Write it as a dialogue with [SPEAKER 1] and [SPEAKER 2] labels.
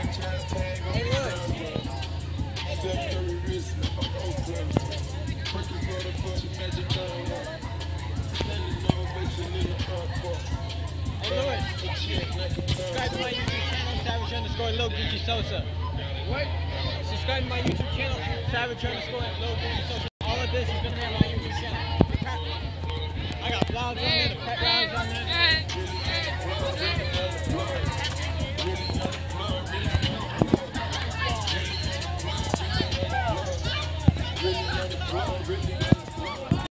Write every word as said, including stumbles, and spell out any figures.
[SPEAKER 1] Hey, look. Hey, Louis. Subscribe to my YouTube channel, Savage underscore Lil Gucci Sosa. What? Subscribe to my YouTube channel, Savage underscore Lil Gucci Sosa.